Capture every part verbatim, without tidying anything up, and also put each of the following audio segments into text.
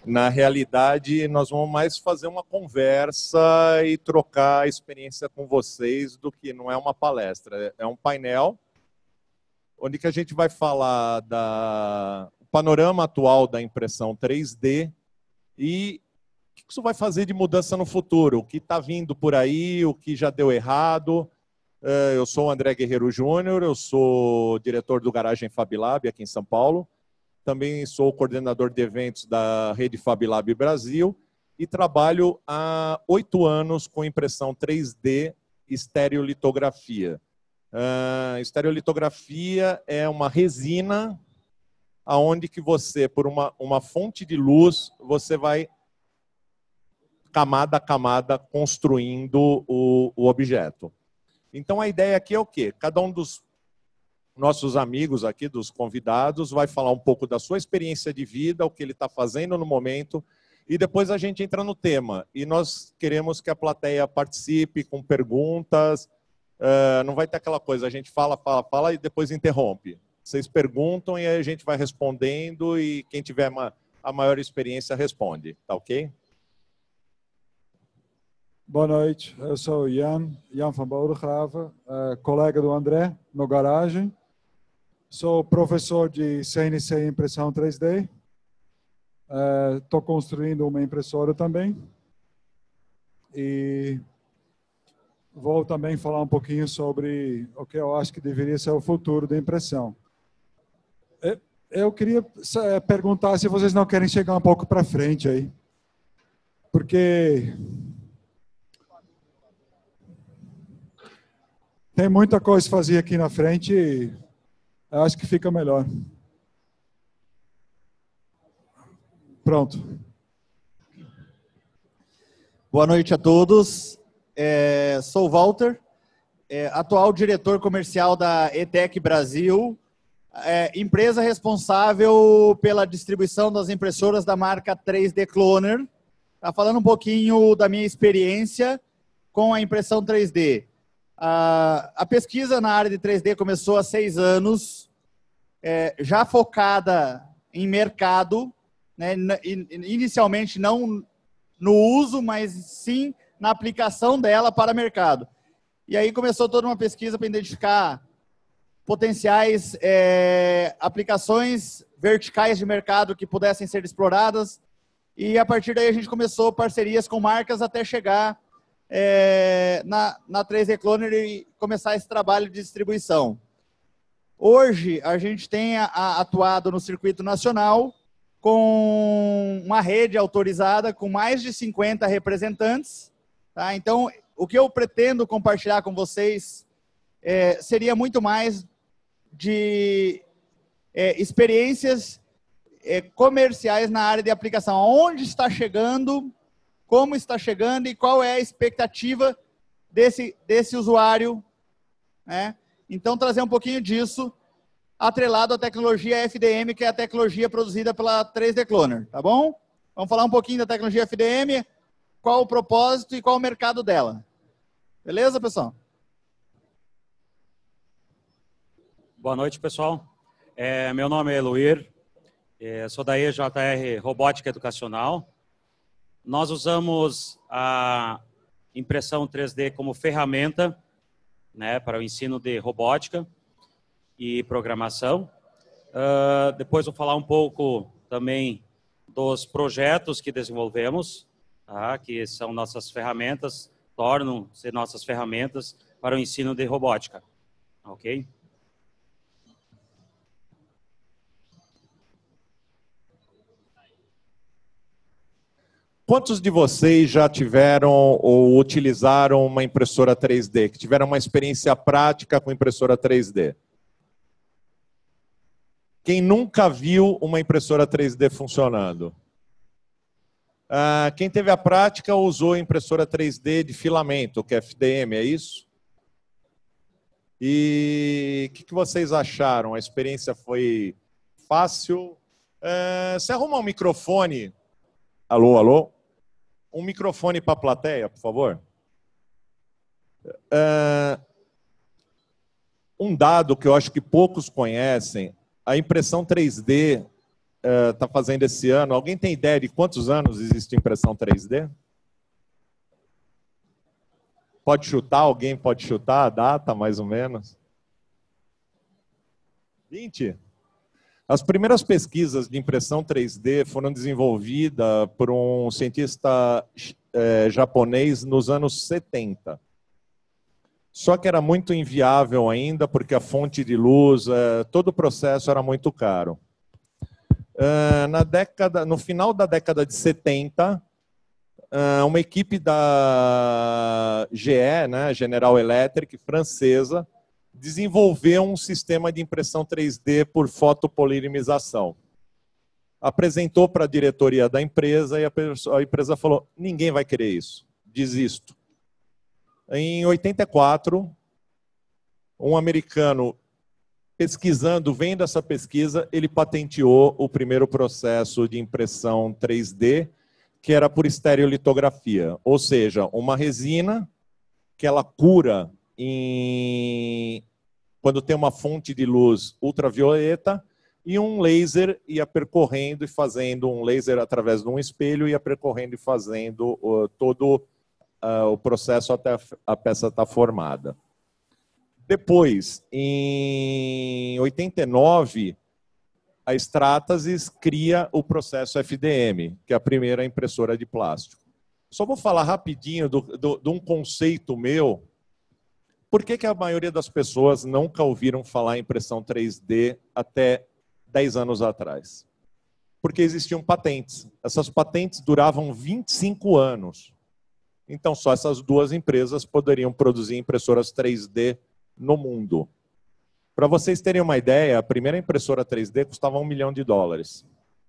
Na realidade, nós vamos mais fazer uma conversa e trocar experiência com vocês do que não é uma palestra. É um painel onde que a gente vai falar da o panorama atual da impressão três D e o que isso vai fazer de mudança no futuro, o que está vindo por aí, o que já deu errado. Eu sou o André Guerreiro Júnior, eu sou diretor do Garagem FabLab aqui em São Paulo. Também sou coordenador de eventos da rede FabLab Brasil e trabalho há oito anos com impressão três D e estereolitografia. Uh, estereolitografia é uma resina aonde que você, por uma, uma fonte de luz, você vai camada a camada construindo o, o objeto. Então a ideia aqui é o quê? Cada um dos nossos amigos aqui, dos convidados, vai falar um pouco da sua experiência de vida, o que ele está fazendo no momento, e depois a gente entra no tema. E nós queremos que a plateia participe com perguntas. Uh, não vai ter aquela coisa, a gente fala, fala, fala e depois interrompe. Vocês perguntam e aí a gente vai respondendo e quem tiver uma, a maior experiência responde. Tá ok? Boa noite, eu sou o Jan, Jan van Bodegraven, uh, colega do André no Garagem. Sou professor de C N C Impressão três D. Estou uh, construindo uma impressora também. E vou também falar um pouquinho sobre o que eu acho que deveria ser o futuro da impressão. Eu, eu queria perguntar se vocês não querem chegar um pouco para frente aí. Porque tem muita coisa a fazer aqui na frente e eu acho que fica melhor. Pronto. Boa noite a todos. É, sou o Walter, é, atual diretor comercial da E T E C Brasil, é, empresa responsável pela distribuição das impressoras da marca três D Cloner. Tá falando um pouquinho da minha experiência com a impressão três D. A, a pesquisa na área de três D começou há seis anos, é, já focada em mercado, né, inicialmente não no uso, mas sim na aplicação dela para mercado. E aí começou toda uma pesquisa para identificar potenciais é, aplicações verticais de mercado que pudessem ser exploradas, e a partir daí a gente começou parcerias com marcas até chegar É, na, na três D Cloner e começar esse trabalho de distribuição. Hoje, a gente tem a, a, atuado no circuito nacional com uma rede autorizada com mais de cinquenta representantes. Tá? Então, o que eu pretendo compartilhar com vocês é, seria muito mais de é, experiências é, comerciais na área de aplicação. Onde está chegando, como está chegando e qual é a expectativa desse, desse usuário, né? Então, trazer um pouquinho disso atrelado à tecnologia F D M, que é a tecnologia produzida pela três D Cloner, tá bom? Vamos falar um pouquinho da tecnologia F D M, qual o propósito e qual o mercado dela. Beleza, pessoal? Boa noite, pessoal. É, meu nome é Eloir, é, sou da E J R Robótica Educacional. Nós usamos a impressão três D como ferramenta, né, para o ensino de robótica e programação. Uh, depois vou falar um pouco também dos projetos que desenvolvemos, tá, que são nossas ferramentas, tornam-se nossas ferramentas para o ensino de robótica. Ok? Quantos de vocês já tiveram ou utilizaram uma impressora três D, que tiveram uma experiência prática com impressora três D? Quem nunca viu uma impressora três D funcionando? Ah, quem teve a prática usou a impressora três D de filamento, que é F D M, é isso? E o que, que vocês acharam? A experiência foi fácil? Ah, você arruma um microfone? Alô, alô? Um microfone para a plateia, por favor. Uh, um dado que eu acho que poucos conhecem, a impressão três D está uh, fazendo esse ano. Alguém tem ideia de quantos anos existe impressão três D? Pode chutar? Alguém pode chutar a data, mais ou menos? vinte? As primeiras pesquisas de impressão três D foram desenvolvidas por um cientista eh, japonês nos anos setenta. Só que era muito inviável ainda, porque a fonte de luz, eh, todo o processo era muito caro. Uh, na década, no final da década de setenta, uh, uma equipe da G E, né, General Electric, francesa, desenvolveu um sistema de impressão três D por fotopolimização. Apresentou para a diretoria da empresa e a, a empresa falou: ninguém vai querer isso, desisto. Em oitenta e quatro, um americano pesquisando, vendo essa pesquisa, ele patenteou o primeiro processo de impressão três D, que era por estereolitografia, ou seja, uma resina que ela cura em... quando tem uma fonte de luz ultravioleta, e um laser ia percorrendo e fazendo, um laser através de um espelho, ia percorrendo e fazendo uh, todo uh, o processo até a peça estar formada. Depois, em oitenta e nove, a Stratasys cria o processo F D M, que é a primeira impressora de plástico. Só vou falar rapidinho de um conceito meu. Por que que a maioria das pessoas nunca ouviram falar em impressão três D até dez anos atrás? Porque existiam patentes. Essas patentes duravam vinte e cinco anos. Então, só essas duas empresas poderiam produzir impressoras três D no mundo. Para vocês terem uma ideia, a primeira impressora três D custava um milhão de dólares.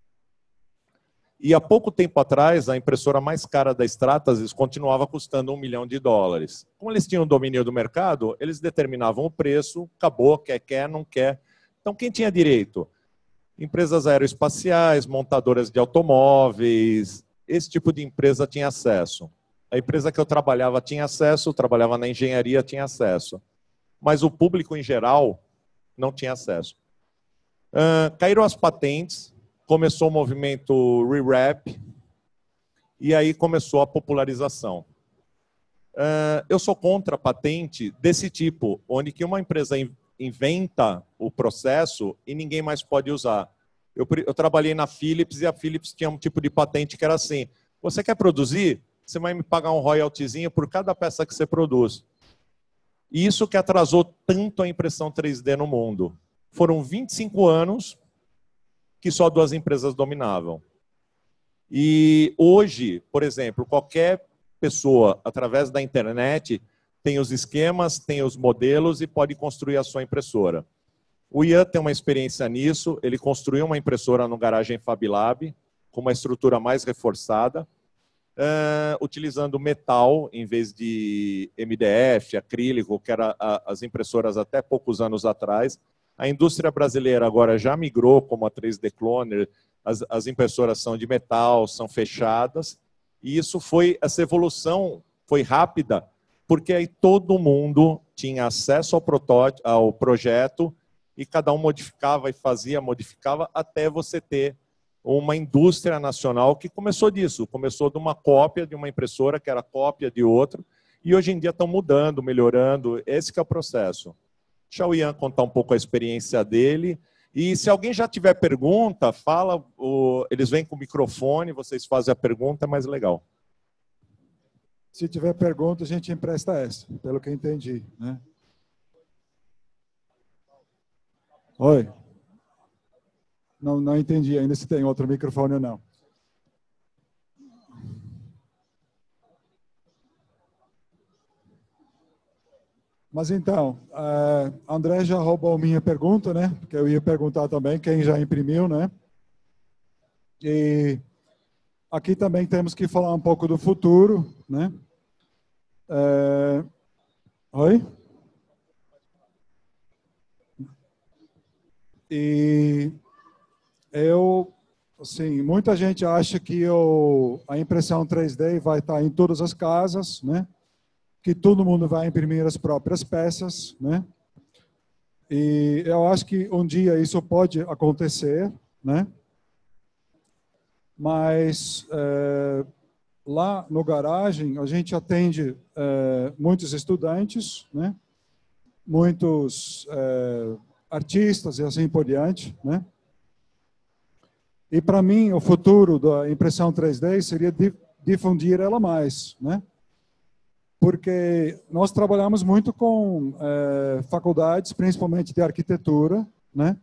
E há pouco tempo atrás, a impressora mais cara da Stratasys continuava custando um milhão de dólares. Como eles tinham domínio do mercado, eles determinavam o preço, acabou, quer, quer, não quer. Então, quem tinha direito? Empresas aeroespaciais, montadoras de automóveis, esse tipo de empresa tinha acesso. A empresa que eu trabalhava tinha acesso, trabalhava na engenharia, tinha acesso. Mas o público em geral não tinha acesso. Uh, caíram as patentes, começou o movimento Rewrap, e aí começou a popularização. Uh, eu sou contra a patente desse tipo, onde que uma empresa inventa o processo e ninguém mais pode usar. Eu, eu trabalhei na Philips e a Philips tinha um tipo de patente que era assim: você quer produzir? Você vai me pagar um royaltyzinho por cada peça que você produz. E isso que atrasou tanto a impressão três D no mundo. Foram vinte e cinco anos que só duas empresas dominavam. E hoje, por exemplo, qualquer pessoa, através da internet, tem os esquemas, tem os modelos e pode construir a sua impressora. O Ian tem uma experiência nisso, ele construiu uma impressora no garagem FabLab, com uma estrutura mais reforçada, Uh, utilizando metal em vez de M D F, acrílico, que eram as impressoras até poucos anos atrás. A indústria brasileira agora já migrou, como a três D Cloner, as, as impressoras são de metal, são fechadas, e isso foi, essa evolução foi rápida, porque aí todo mundo tinha acesso ao, protótipo, ao projeto, e cada um modificava e fazia, modificava, até você ter uma indústria nacional que começou disso, começou de uma cópia de uma impressora que era cópia de outra, e hoje em dia estão mudando, melhorando, esse que é o processo. Deixa o Ian contar um pouco a experiência dele, e se alguém já tiver pergunta, fala, o, eles vêm com o microfone, vocês fazem a pergunta, é mais legal. Se tiver pergunta, a gente empresta essa, pelo que eu entendi, né? Oi. Não, não entendi ainda se tem outro microfone ou não. Mas então, a André já roubou minha pergunta, né? Porque eu ia perguntar também quem já imprimiu, né? E aqui também temos que falar um pouco do futuro, né? É... Oi? E eu, assim, muita gente acha que o, a impressão três D vai estar em todas as casas, né? Que todo mundo vai imprimir as próprias peças, né? E eu acho que um dia isso pode acontecer, né? mas é, lá no garagem a gente atende é, muitos estudantes, né? Muitos é, artistas e assim por diante, né? E para mim o futuro da impressão três D seria difundir ela mais, né? Porque nós trabalhamos muito com é, faculdades, principalmente de arquitetura, né?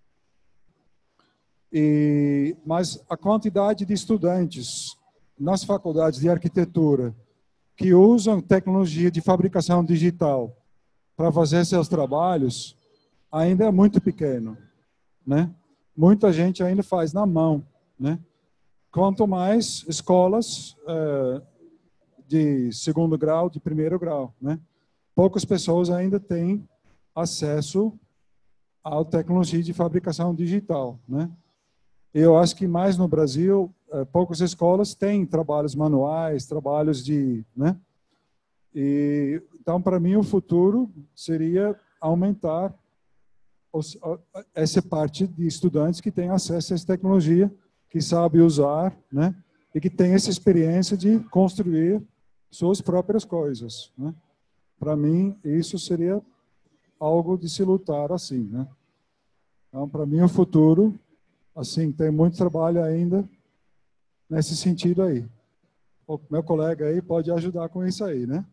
E, mas a quantidade de estudantes nas faculdades de arquitetura que usam tecnologia de fabricação digital para fazer seus trabalhos ainda é muito pequeno, né? Muita gente ainda faz na mão, né? Quanto mais escolas é, de segundo grau, de primeiro grau, né? Poucas pessoas ainda têm acesso à tecnologia de fabricação digital, né? Eu acho que mais no Brasil, é, poucas escolas têm trabalhos manuais, trabalhos de, né? E então, para mim, o futuro seria aumentar os, essa parte de estudantes que têm acesso a essa tecnologia, que sabe usar, né? E que tem essa experiência de construir suas próprias coisas, né? Para mim, isso seria algo de se lutar assim, né? Então, para mim, o futuro, assim, tem muito trabalho ainda nesse sentido aí. O meu colega aí pode ajudar com isso aí, né?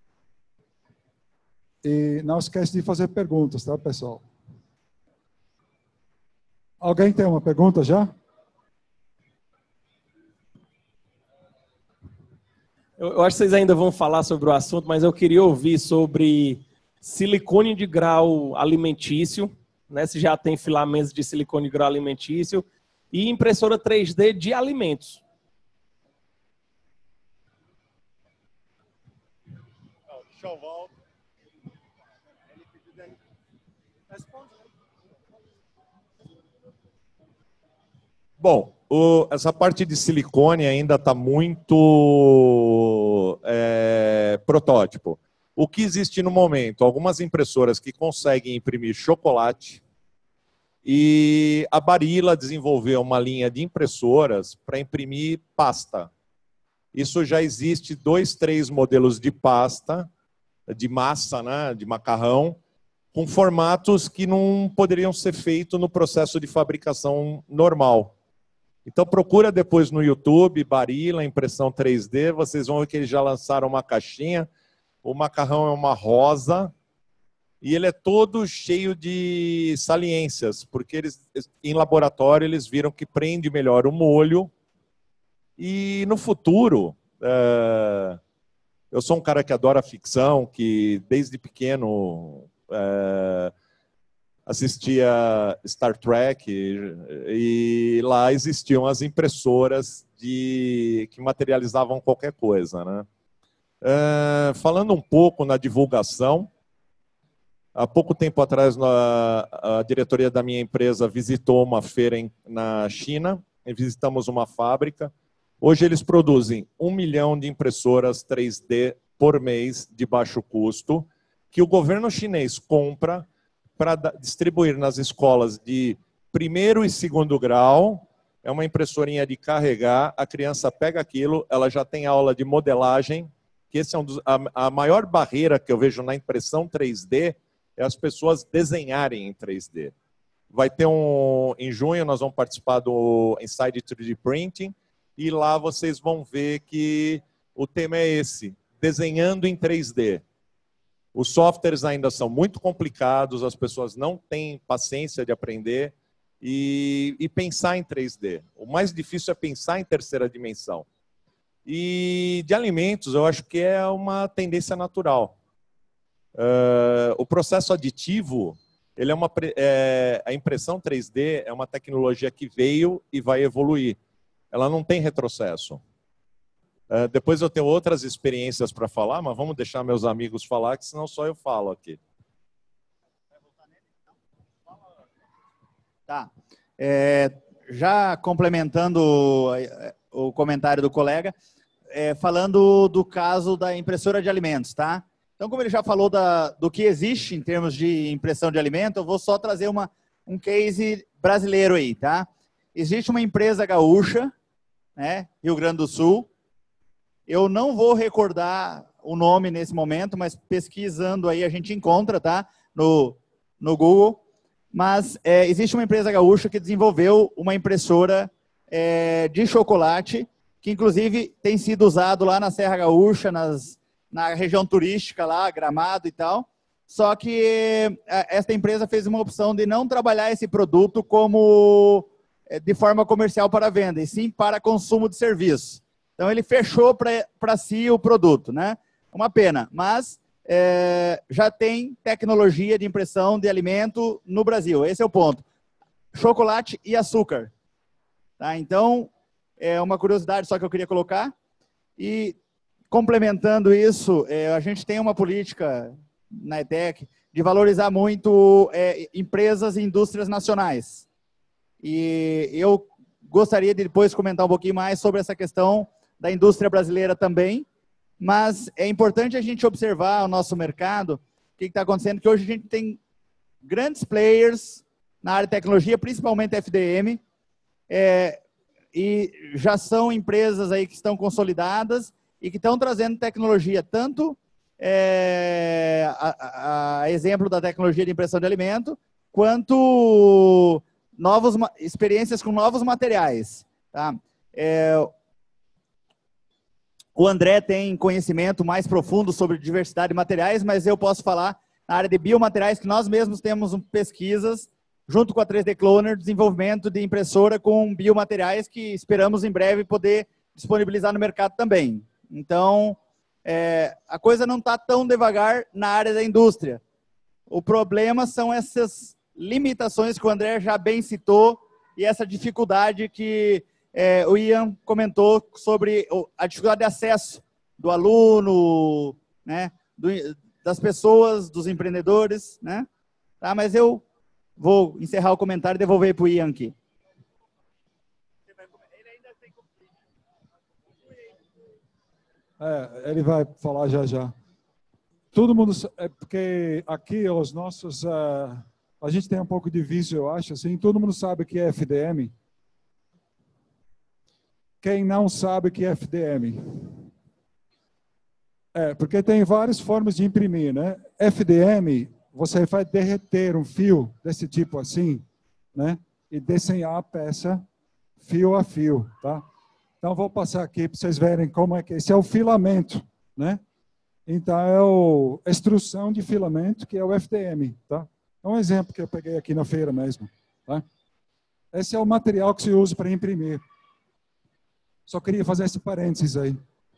E não esquece de fazer perguntas, tá, pessoal? Alguém tem uma pergunta já? Eu acho que vocês ainda vão falar sobre o assunto, mas eu queria ouvir sobre silicone de grau alimentício, né? Se já tem filamentos de silicone de grau alimentício e impressora três D de alimentos. Deixa eu voltar. Bom, o, essa parte de silicone ainda está muito é, protótipo. O que existe no momento? Algumas impressoras que conseguem imprimir chocolate e a Barilla desenvolveu uma linha de impressoras para imprimir pasta. Isso já existe dois, três modelos de pasta, de massa, né, de macarrão, com formatos que não poderiam ser feitos no processo de fabricação normal. Então procura depois no YouTube, Barilla, impressão três D, vocês vão ver que eles já lançaram uma caixinha. O macarrão é uma rosa e ele é todo cheio de saliências, porque eles, em laboratório eles viram que prende melhor o molho. E no futuro, é, eu sou um cara que adora ficção, que desde pequeno é, assistia Star Trek e, e lá existiam as impressoras de, que materializavam qualquer coisa, né? É, falando um pouco na divulgação, há pouco tempo atrás a, a diretoria da minha empresa visitou uma feira em, na China e visitamos uma fábrica. Hoje eles produzem um milhão de impressoras três D por mês de baixo custo, que o governo chinês compra para distribuir nas escolas de primeiro e segundo grau. É uma impressorinha de carregar, a criança pega aquilo, ela já tem aula de modelagem, que esse é um dos, a, a maior barreira que eu vejo na impressão três D é as pessoas desenharem em três D. Vai ter um, em junho nós vamos participar do Inside três D Printing, e lá vocês vão ver que o tema é esse, desenhando em três D. Os softwares ainda são muito complicados, as pessoas não têm paciência de aprender e, e pensar em três D. O mais difícil é pensar em terceira dimensão. E de alimentos, eu acho que é uma tendência natural. Uh, o processo aditivo, ele é uma, é, a impressão três D é uma tecnologia que veio e vai evoluir. Ela não tem retrocesso. Uh, depois eu tenho outras experiências para falar, mas vamos deixar meus amigos falar, que senão só eu falo aqui. Tá. É, já complementando o comentário do colega, é, falando do caso da impressora de alimentos, tá? Então, como ele já falou da, do que existe em termos de impressão de alimento, eu vou só trazer uma, um case brasileiro aí, tá? Existe uma empresa gaúcha né, Rio Grande do Sul. Eu não vou recordar o nome nesse momento, mas pesquisando aí a gente encontra, tá? No, no Google. Mas é, existe uma empresa gaúcha que desenvolveu uma impressora é, de chocolate, que inclusive tem sido usado lá na Serra Gaúcha, nas, na região turística lá, Gramado e tal. Só que esta empresa fez uma opção de não trabalhar esse produto como de forma comercial para venda, e sim para consumo de serviço. Então ele fechou para si o produto, né? Uma pena, mas é, já tem tecnologia de impressão de alimento no Brasil. Esse é o ponto. Chocolate e açúcar. Tá? Então, é uma curiosidade só que eu queria colocar. E complementando isso, é, a gente tem uma política na E T E C de valorizar muito é, empresas e indústrias nacionais. E eu gostaria de depois comentar um pouquinho mais sobre essa questão da indústria brasileira também, mas é importante a gente observar o nosso mercado, o que está acontecendo, que hoje a gente tem grandes players na área de tecnologia, principalmente F D M, é, e já são empresas aí que estão consolidadas e que estão trazendo tecnologia, tanto é, a, a exemplo da tecnologia de impressão de alimento, quanto novas experiências com novos materiais. Tá? É, o André tem conhecimento mais profundo sobre diversidade de materiais, mas eu posso falar na área de biomateriais, que nós mesmos temos pesquisas, junto com a três D Cloner, desenvolvimento de impressora com biomateriais que esperamos em breve poder disponibilizar no mercado também. Então, é, a coisa não está tão devagar na área da indústria. O problema são essas limitações que o André já bem citou e essa dificuldade que é, o Ian comentou sobre a dificuldade de acesso do aluno, né, do, das pessoas, dos empreendedores, né? Tá, mas eu vou encerrar o comentário e devolver para o Ian aqui. É, ele vai falar já já. Todo mundo, é porque aqui os nossos, uh, a gente tem um pouco de vício, eu acho, assim, todo mundo sabe que é F D M. Quem não sabe que é F D M? É, porque tem várias formas de imprimir, né? F D M, você vai derreter um fio desse tipo assim, né? E desenhar a peça fio a fio, tá? Então, vou passar aqui para vocês verem como é que... Esse é o filamento, né? Então, é o, a extrusão de filamento, que é o F D M, tá? É um exemplo que eu peguei aqui na feira mesmo, tá? Esse é o material que se usa para imprimir. Só queria fazer esse parênteses aí.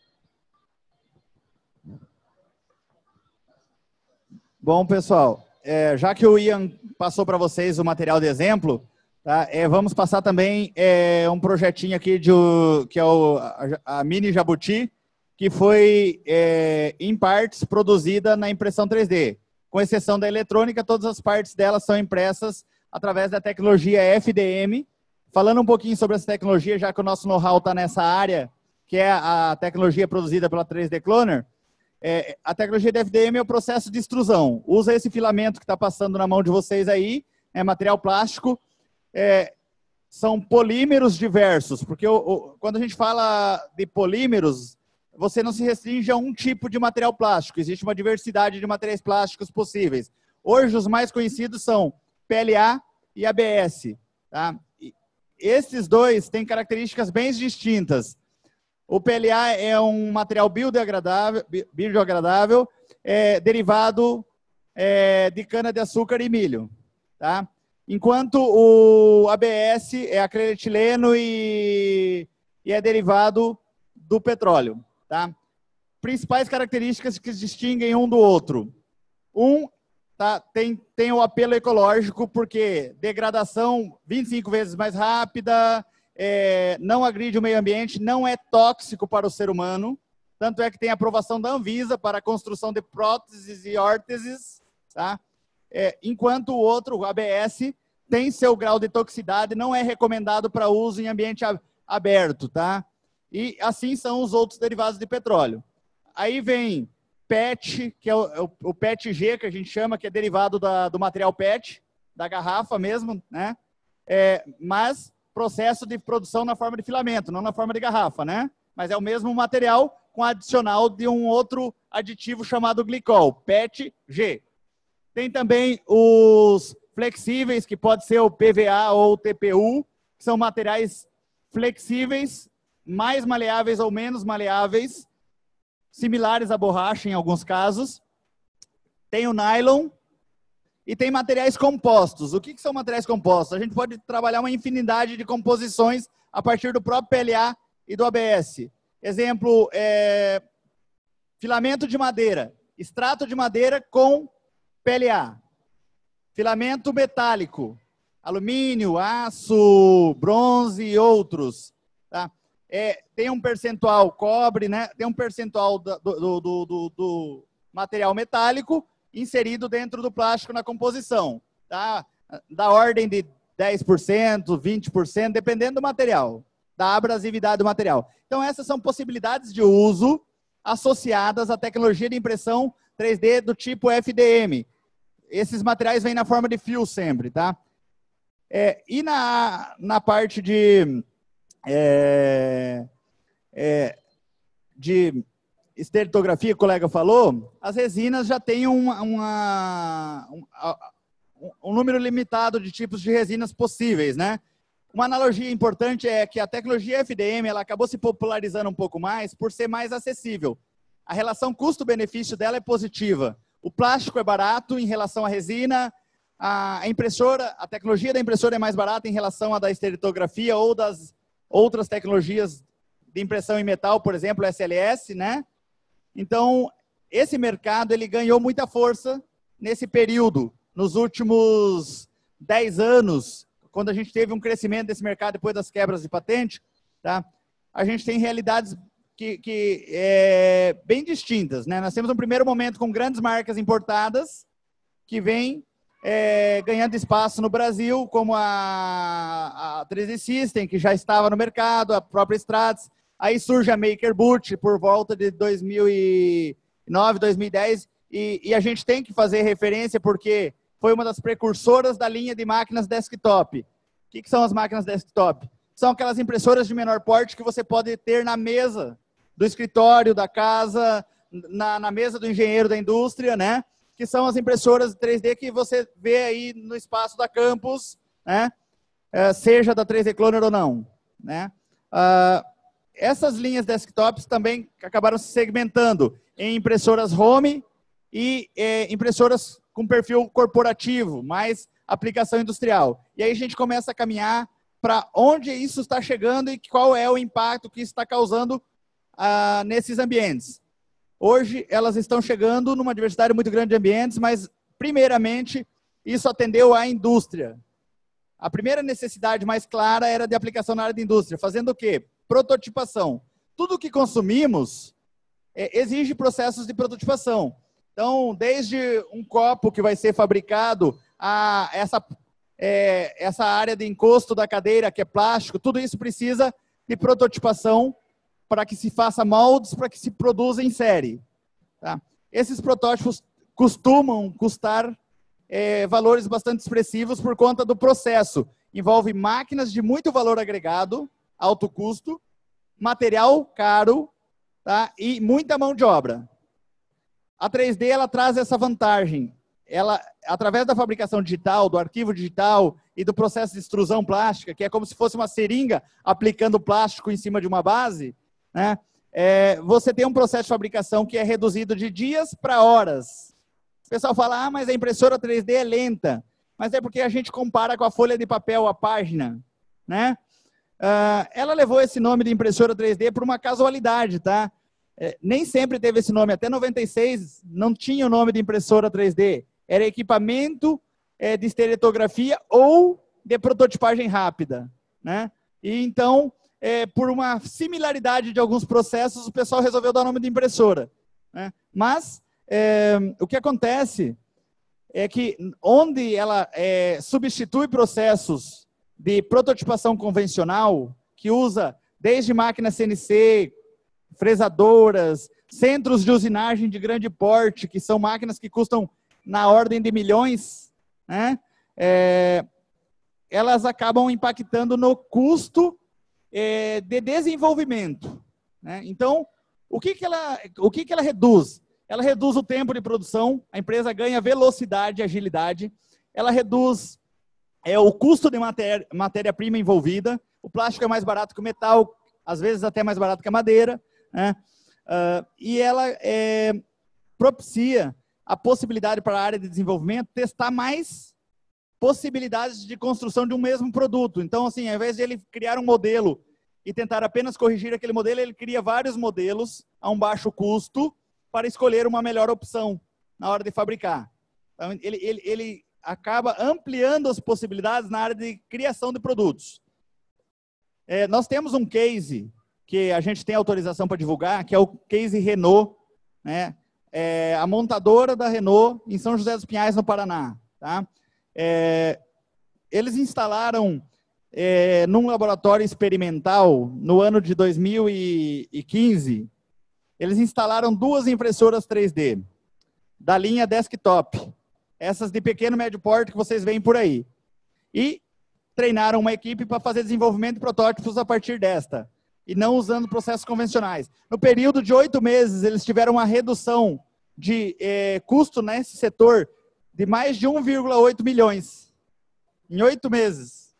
Bom, pessoal, é, já que o Ian passou para vocês o material de exemplo, tá, é, vamos passar também é, um projetinho aqui, de, que é o, a, a Mini Jabuti, que foi, é, em partes, produzida na impressão três D. Com exceção da eletrônica, todas as partes dela são impressas através da tecnologia F D M. Falando um pouquinho sobre essa tecnologia, já que o nosso know-how está nessa área, que é a tecnologia produzida pela três D Cloner, é, a tecnologia de F D M é o processo de extrusão. Usa esse filamento que está passando na mão de vocês aí, é material plástico, é, são polímeros diversos, porque o, o, quando a gente fala de polímeros, você não se restringe a um tipo de material plástico, existe uma diversidade de materiais plásticos possíveis. Hoje, os mais conhecidos são P L A e A B S, tá? Esses dois têm características bem distintas. O P L A é um material biodegradável, biodegradável é, derivado é, de cana-de-açúcar e milho. Tá? Enquanto o A B S é acretileno e, e é derivado do petróleo. Tá? Principais características que distinguem um do outro. Um Tá, tem, tem o apelo ecológico, porque degradação vinte e cinco vezes mais rápida, é, não agride o meio ambiente, não é tóxico para o ser humano, tanto é que tem aprovação da Anvisa para a construção de próteses e órteses, tá? É, enquanto o outro, o A B S, tem seu grau de toxicidade, não é recomendado para uso em ambiente aberto, tá? E assim são os outros derivados de petróleo. Aí vem P E T, que é o, o P E T G, que a gente chama, que é derivado da, do material P E T, da garrafa mesmo, né? É, mas processo de produção na forma de filamento, não na forma de garrafa, né? Mas é o mesmo material com adicional de um outro aditivo chamado glicol, P E T G. Tem também os flexíveis, que pode ser o P V A ou o T P U, que são materiais flexíveis, mais maleáveis ou menos maleáveis, similares à borracha em alguns casos. Tem o nylon e tem materiais compostos. O que, que são materiais compostos? A gente pode trabalhar uma infinidade de composições a partir do próprio P L A e do A B S. Exemplo, é, filamento de madeira, extrato de madeira com P L A. Filamento metálico, alumínio, aço, bronze e outros. Tá? É, tem um percentual cobre, né? Tem um percentual do, do, do, do, do material metálico inserido dentro do plástico na composição. Tá? Da ordem de dez por cento, vinte por cento, dependendo do material, da abrasividade do material. Então, essas são possibilidades de uso associadas à tecnologia de impressão três D do tipo F D M. Esses materiais vêm na forma de fio sempre, tá? É, e na, na parte de, é, é, de estereotografia, que o colega falou, as resinas já têm uma, uma, um, um número limitado de tipos de resinas possíveis, né? Uma analogia importante é que a tecnologia F D M ela acabou se popularizando um pouco mais por ser mais acessível. A relação custo-benefício dela é positiva. O plástico é barato em relação à resina, a impressora, a tecnologia da impressora é mais barata em relação à da estereotografia ou das outras tecnologias de impressão em metal, por exemplo, S L S, né? Então, esse mercado ele ganhou muita força nesse período, nos últimos dez anos, quando a gente teve um crescimento desse mercado depois das quebras de patente, tá? A gente tem realidades que, que é, bem distintas, né? Nós temos um primeiro momento com grandes marcas importadas que vêm é, ganhando espaço no Brasil, como a, a três D System, que já estava no mercado, a própria Stratis. Aí surge a Maker Boot por volta de dois mil e nove, dois mil e dez, e, e a gente tem que fazer referência porque foi uma das precursoras da linha de máquinas desktop. O que, que são as máquinas desktop? São aquelas impressoras de menor porte que você pode ter na mesa do escritório, da casa, na, na mesa do engenheiro da indústria, né? Que são as impressoras três D que você vê aí no espaço da campus, né? É, seja da três D Cloner ou não, né? Ah, essas linhas desktops também acabaram se segmentando em impressoras home e é, impressoras com perfil corporativo, mais aplicação industrial. E aí a gente começa a caminhar para onde isso está chegando e qual é o impacto que isso está causando ah, nesses ambientes. Hoje, elas estão chegando numa diversidade muito grande de ambientes, mas, primeiramente, isso atendeu à indústria. A primeira necessidade mais clara era de aplicação na área de indústria. Fazendo o quê? Prototipação. Tudo que consumimos é, exige processos de prototipação. Então, desde um copo que vai ser fabricado, a essa, é, essa área de encosto da cadeira, que é plástico, tudo isso precisa de prototipação para que se faça moldes, para que se produza em série. Tá? Esses protótipos costumam custar é, valores bastante expressivos por conta do processo. Envolve máquinas de muito valor agregado, alto custo, material caro, tá? E muita mão de obra. A três D ela traz essa vantagem. Ela, através da fabricação digital, do arquivo digital e do processo de extrusão plástica, que é como se fosse uma seringa aplicando plástico em cima de uma base, né? É, você tem um processo de fabricação que é reduzido de dias para horas. O pessoal fala, ah, mas a impressora três D é lenta. Mas é porque a gente compara com a folha de papel, a página, né? Uh, ela levou esse nome de impressora três D por uma casualidade, tá? É, nem sempre teve esse nome. Até noventa e seis não tinha o nome de impressora três D. Era equipamento é, de estereotografia ou de prototipagem rápida, né? E então, é, por uma similaridade de alguns processos, o pessoal resolveu dar o nome de impressora, né? Mas é, o que acontece é que onde ela é, substitui processos de prototipação convencional, que usa desde máquinas C N C, fresadoras, centros de usinagem de grande porte, que são máquinas que custam na ordem de milhões, né? É, elas acabam impactando no custo é, de desenvolvimento, né? Então, o que que ela, o que que ela reduz? Ela reduz o tempo de produção, a empresa ganha velocidade e agilidade, ela reduz é, o custo de matéria, matéria-prima envolvida, o plástico é mais barato que o metal, às vezes até mais barato que a madeira, né? Uh, e ela é, propicia a possibilidade para a área de desenvolvimento testar mais possibilidades de construção de um mesmo produto. Então, assim, ao invés de ele criar um modelo e tentar apenas corrigir aquele modelo, ele cria vários modelos a um baixo custo para escolher uma melhor opção na hora de fabricar. Então, ele, ele, ele acaba ampliando as possibilidades na área de criação de produtos. É, nós temos um case que a gente tem autorização para divulgar, que é o case Renault, né? É a montadora da Renault em São José dos Pinhais, no Paraná. Tá? É, eles instalaram é, num laboratório experimental, no ano de dois mil e quinze, eles instalaram duas impressoras três D, da linha desktop, essas de pequeno e médio porte que vocês veem por aí. E treinaram uma equipe para fazer desenvolvimento de protótipos a partir desta, e não usando processos convencionais. No período de oito meses, eles tiveram uma redução de eh, custo nesse setor de mais de um vírgula oito milhões. Em oito meses.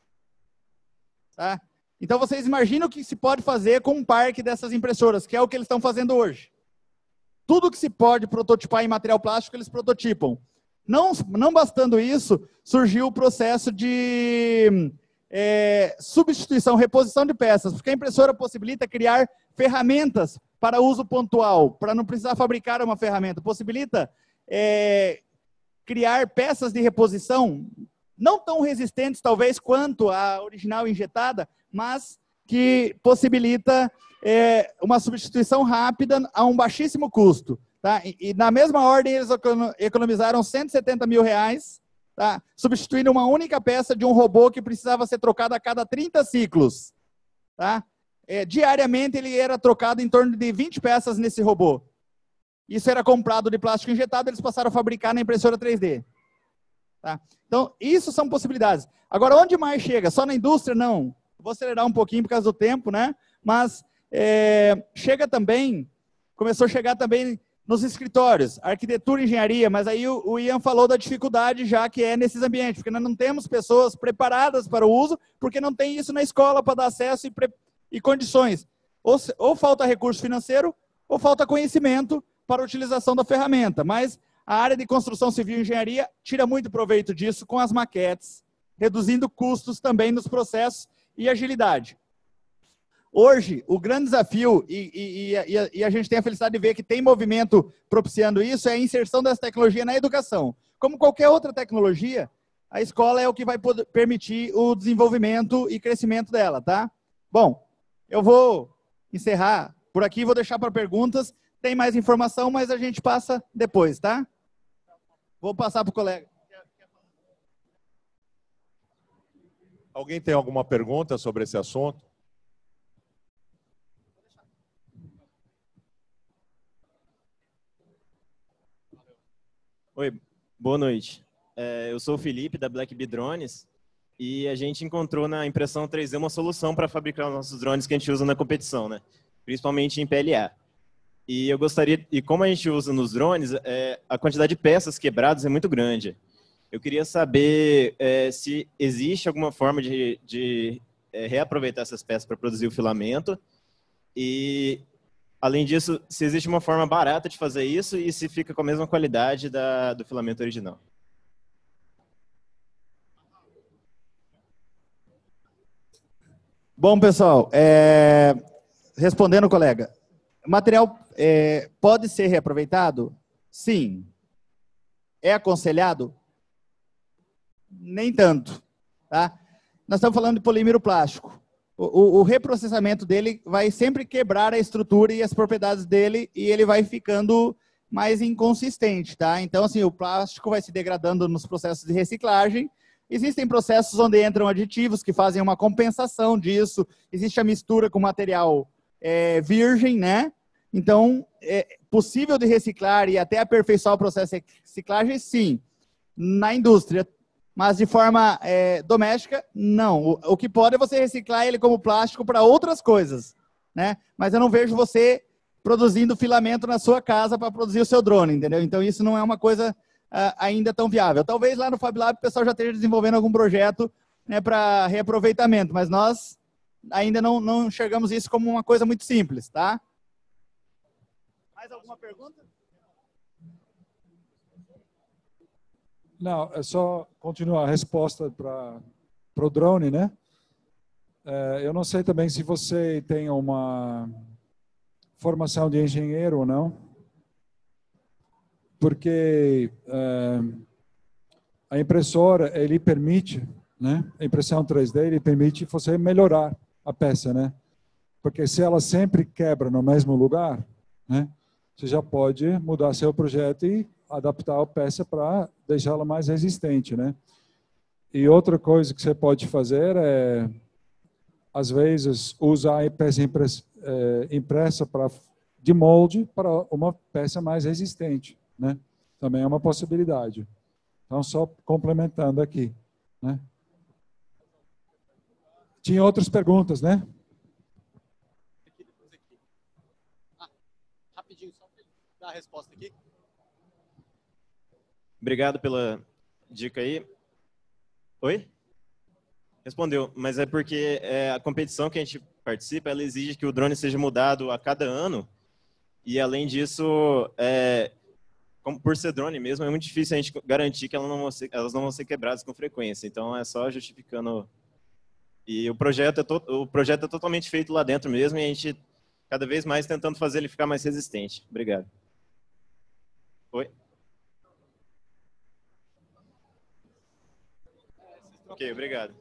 Tá? Então, vocês imaginam o que se pode fazer com um parque dessas impressoras, que é o que eles estão fazendo hoje. Tudo que se pode prototipar em material plástico, eles prototipam. Não, não bastando isso, surgiu o processo de É, substituição, reposição de peças, porque a impressora possibilita criar ferramentas para uso pontual, para não precisar fabricar uma ferramenta, possibilita é, criar peças de reposição, não tão resistentes talvez quanto a original injetada, mas que possibilita é, uma substituição rápida a um baixíssimo custo. Tá? E, e na mesma ordem eles economizaram cento e setenta mil reais, tá? Substituindo uma única peça de um robô que precisava ser trocado a cada trinta ciclos. Tá? É, diariamente ele era trocado em torno de vinte peças nesse robô. Isso era comprado de plástico injetado, eles passaram a fabricar na impressora três D. Tá? Então, isso são possibilidades. Agora, onde mais chega? Só na indústria? Não. Vou acelerar um pouquinho por causa do tempo, né? Mas é, chega também, começou a chegar também nos escritórios, arquitetura e engenharia, mas aí o, o Ian falou da dificuldade já que é nesses ambientes, porque nós não temos pessoas preparadas para o uso, porque não tem isso na escola para dar acesso e, pre, e condições. Ou, ou falta recurso financeiro, ou falta conhecimento para a utilização da ferramenta. Mas a área de construção civil e engenharia tira muito proveito disso com as maquetes, reduzindo custos também nos processos e agilidade. Hoje, o grande desafio, e, e, e, a, e a gente tem a felicidade de ver que tem movimento propiciando isso, é a inserção dessa tecnologia na educação. Como qualquer outra tecnologia, a escola é o que vai poder permitir o desenvolvimento e crescimento dela, tá? Bom, eu vou encerrar por aqui, vou deixar para perguntas. Tem mais informação, mas a gente passa depois, tá? Vou passar para o colega. Alguém tem alguma pergunta sobre esse assunto? Oi, boa noite. É, eu sou o Felipe, da Black Bee Drones, e a gente encontrou na impressão três D uma solução para fabricar os nossos drones que a gente usa na competição, né? Principalmente em P L A. E eu gostaria, e como a gente usa nos drones, é, a quantidade de peças quebradas é muito grande. Eu queria saber é, se existe alguma forma de, de é, reaproveitar essas peças para produzir o filamento e, além disso, se existe uma forma barata de fazer isso e se fica com a mesma qualidade da, do filamento original. Bom, pessoal, é, respondendo, colega, o material é, pode ser reaproveitado? Sim. É aconselhado? Nem tanto. Tá? Nós estamos falando de polímero plástico. O, o, o reprocessamento dele vai sempre quebrar a estrutura e as propriedades dele e ele vai ficando mais inconsistente. Tá? Então, assim, o plástico vai se degradando nos processos de reciclagem. Existem processos onde entram aditivos que fazem uma compensação disso. Existe a mistura com material é, virgem, né? Então, é possível de reciclar e até aperfeiçoar o processo de reciclagem, sim. Na indústria, mas de forma é, doméstica, não. O, o que pode é você reciclar ele como plástico para outras coisas, né? Mas eu não vejo você produzindo filamento na sua casa para produzir o seu drone, entendeu? Então isso não é uma coisa uh, ainda tão viável. Talvez lá no Fab Lab o pessoal já esteja desenvolvendo algum projeto, né, para reaproveitamento, mas nós ainda não, não enxergamos isso como uma coisa muito simples, tá? Mais alguma pergunta? Não, é só continuar a resposta para o drone, né? É, eu não sei também se você tem uma formação de engenheiro ou não, porque é, a impressora, ele permite, né? A impressão três D, ele permite você melhorar a peça, né? Porque se ela sempre quebra no mesmo lugar, né? Você já pode mudar seu projeto e adaptar a peça para deixá-la mais resistente, né? E outra coisa que você pode fazer é, às vezes, usar a peça impressa, é, impressa para, de molde para uma peça mais resistente, né? Também é uma possibilidade. Então, só complementando aqui, né? Tinha outras perguntas, né? Ah, rapidinho, só para dar a resposta aqui. Obrigado pela dica aí. Oi? Respondeu, mas é porque é, a competição que a gente participa, ela exige que o drone seja mudado a cada ano, e além disso, é, como por ser drone mesmo, é muito difícil a gente garantir que elas não vão ser, elas não vão ser quebradas com frequência, então é só justificando. E o projeto, é to, o projeto é totalmente feito lá dentro mesmo, e a gente cada vez mais tentando fazer ele ficar mais resistente. Obrigado. Oi? Ok, obrigado.